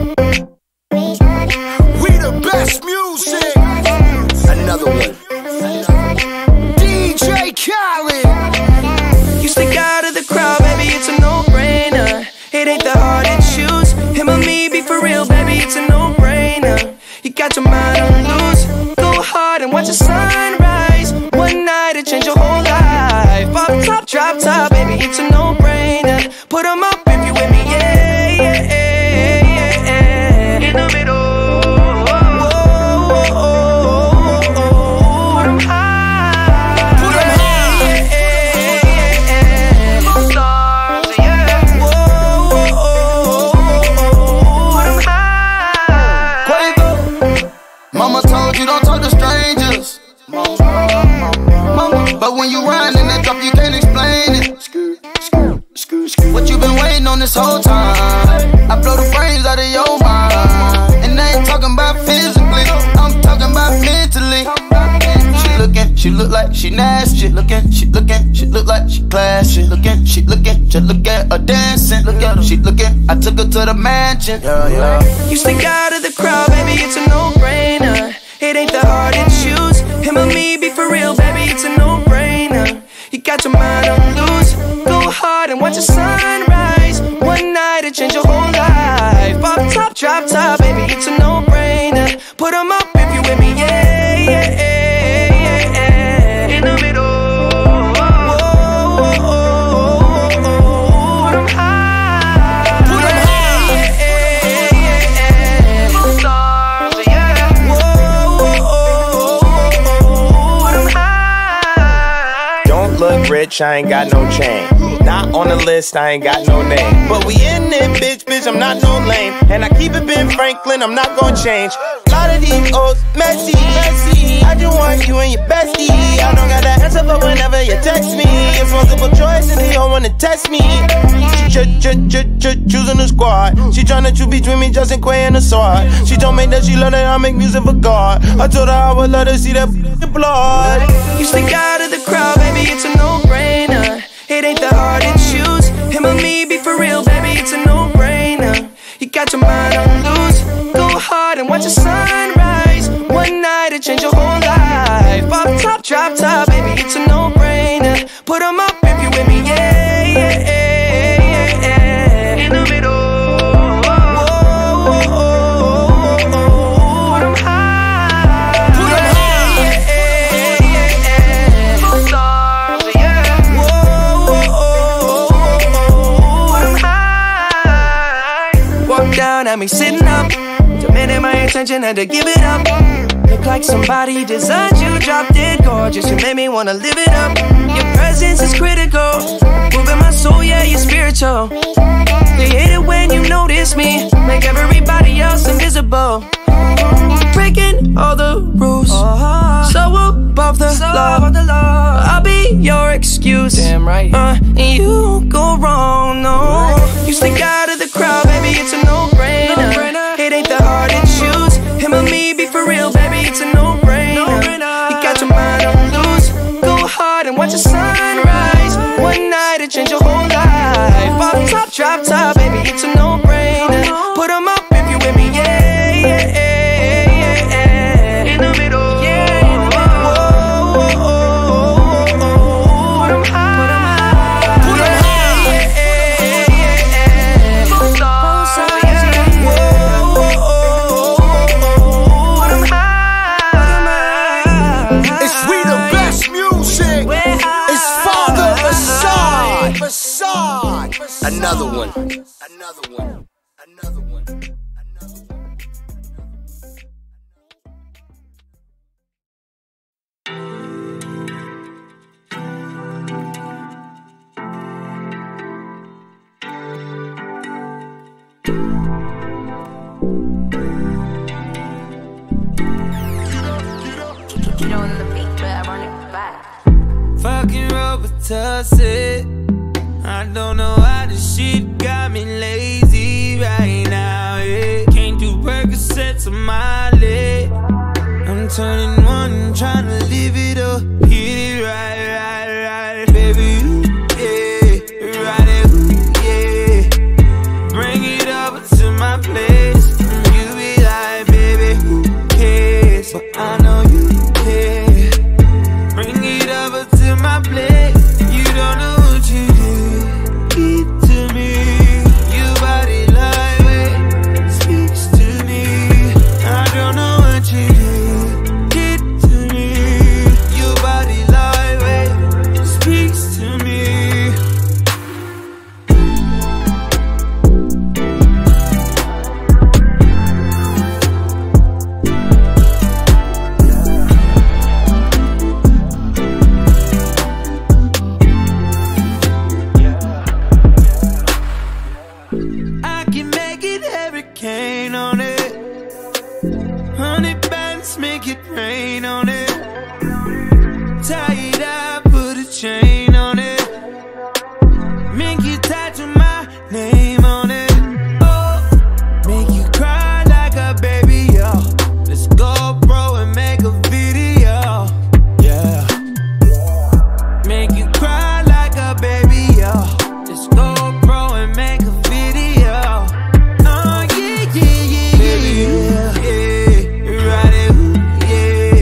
We the best music. Another one. DJ Khaled. You stick out of the crowd, baby, it's a no-brainer. It ain't that hard to choose. Him or me, be for real, baby, it's a no-brainer. You got your mind on loose. Go hard and watch the sunrise. One night it change your whole life. Pop top, drop top, baby, it's a no-brainer. Put them up if you with me, yeah, yeah, yeah, yeah, yeah. In the middle. But when you run in that drop, you can't explain it. What you been waiting on this whole time? I blow the brains out of your mind. And I ain't talking about physically, I'm talking about mentally. She look like she nasty. She look like she classy. She looking, just look at her dancing. Look at her, she looking, I took her to the mansion. Yeah, yeah. You stick out of the crowd, baby, it's a no-brainer. It ain't that hard to choose. Him or me, be for real, baby, it's a no-brainer. You got your mind on loose. Go hard and watch the sunrise. One night it change your whole life. Pop top, drop top, baby, it's a no-brainer. Put them up if you with me, yeah, yeah, yeah, yeah, yeah. In the middle. Rich, I ain't got no chain. Not on the list, I ain't got no name. But we in it, bitch, I'm not no lame. And I keep it Ben Franklin, I'm not gonna change. A lot of these old messy. I just want you and your bestie. I don't got that answer, but whenever you text me, it's multiple choice and they don't wanna test me. Choosing the squad. She tryna choose between me, Justin Quay and the sword. She told me that she love that I make music for God. I told her I would let her see that blood. You stick out of the crowd, baby, it's a no-brainer. It ain't that hard to choose. Him or me, be for real, baby, it's a no-brainer. You got your mind on loose. Go hard and watch the sunrise. One night it change your whole life. Pop top, drop top, baby, it's a no-brainer. Put them up if you with me, yeah, yeah, yeah, yeah, yeah. In the middle. At me sitting up, demanding my attention, had to give it up. Look like somebody designed you, drop dead gorgeous. You made me wanna live it up. Your presence is critical, moving my soul, yeah, you're spiritual. They hate it when you notice me, make everybody else invisible. Breaking all the rules, so above the law. I'll be your excuse, damn right. And you won't go wrong, no. You stick out of the crowd, baby, it's a no-brainer. It ain't that hard to choose. Him or me, be for real, baby, it's a no-brainer. You got your mind on loose. Go hard and watch the sunrise. One night it change your whole life. Pop top, drop top, baby, it's a no-brainer. Put them up if you with me, yeah, yeah, yeah, yeah, yeah. In the middle, yeah, in the middle. Put them high, put them high, put them high, yeah, yeah, yeah, yeah. Both sides, yeah. Put them high. It's we the best music. It's Father Assad. Another one. Another one. Another one. Get on the beat, but I run it back. Fucking Robitussin. I don't know how this shit got me lazy right now, yeah. Can't do Percocets on my leg. I'm turning one, trying to live it up. Hit it right, baby, yeah. Ride it, yeah. Bring it over to my place. cocaine on it. 100 bands, make it rain on it. Tie it up, put a chain on it. Make you tattoo my name on it. Oh, make you cry like a baby, yo. Let's go, bro, and make a video. Yeah. Make you cry like a baby, yo. Let's go, bro, and make a video. Oh, yeah, yeah, yeah, yeah, yeah. Ride it, yeah.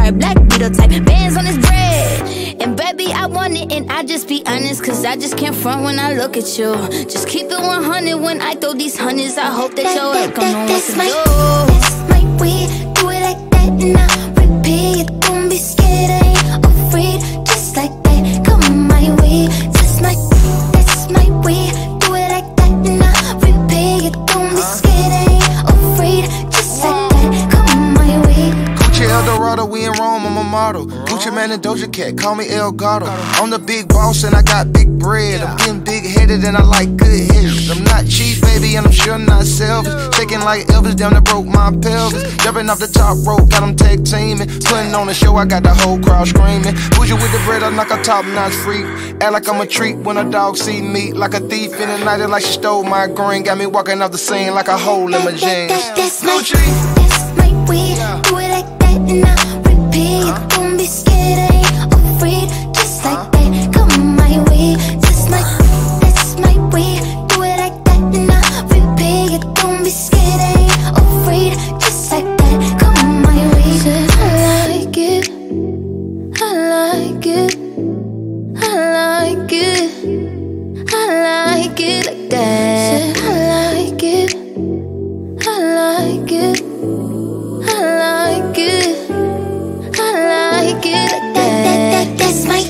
car, black Beetle type, bands on his bread. And baby, I want it, and I just be honest, cause I just can't front when I look at you. Just keep it 100 when I throw these hundreds. I hope that your work gon' know what to do. That's my way, do it like that and I repeat. Don't be scared, I ain't afraid. Just like that, come my way. That's my way, do it like that and I repeat. Don't be scared, I ain't afraid. Just like that, come my way. Gucci Eldorado, we in Rome, I'm a model. Gucci Man and Doja Cat, call me El Gato. I'm the big boss and I got big bread. I'm getting big-headed and I like good heads. I'm not cheap, baby, and I'm sure not selfish. Shaking like Elvis, down that broke my pelvis. Jumping off the top rope, got them tag teaming. Putting on the show, I got the whole crowd screaming. Bougie with the bread, I knock a top-notch freak. Act like I'm a treat when a dog see me. Like a thief in the night, it like she stole my green. Got me walking off the scene like a hole in my jeans. That's my way, do it like that and I repeat. Don't be scared, I ain't afraid. Just like that, come my way. That's my way, do it like that and I repeat. Don't be scared, I ain't afraid. Just like that, come my way. Said I like it, I like it, I like it, I like it like that. Said I like it, I like it, I like it, I like it like that. That's my.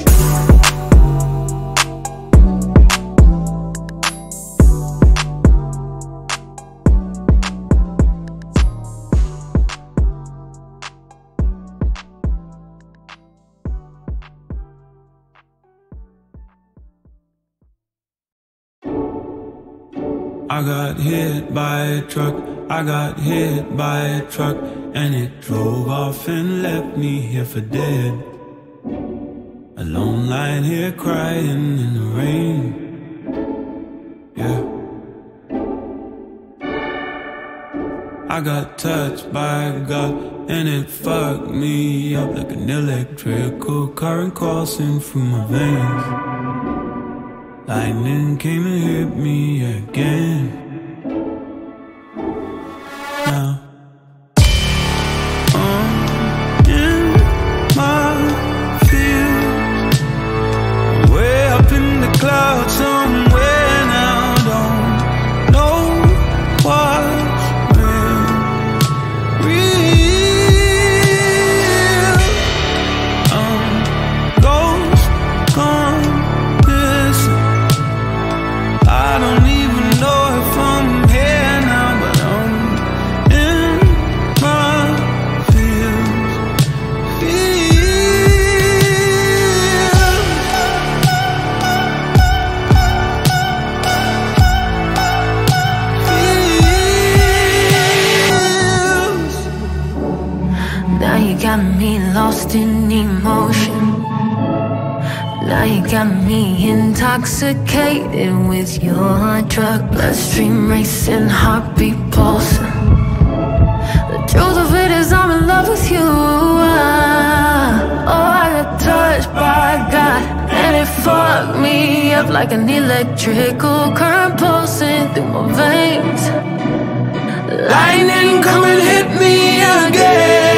I got hit by a truck, I got hit by a truck, and it drove off and left me here for dead. Alone lying here crying in the rain. Yeah. I got touched by God and it fucked me up like an electrical current coursing through my veins. Lightning came and hit me again. Now I'm in my field, way up in the clouds somewhere now. Don't know what's real. Ghost gone missing. I don't even know if I'm here now, but I'm in my feels. Now you got me lost in emotion. Now you got me intoxicated with your drug. Bloodstream racing, heartbeat pulsing. The truth of it is I'm in love with you. Oh, I got touched by God and it fucked me up like an electrical current pulsing through my veins. Lightning come and hit me again.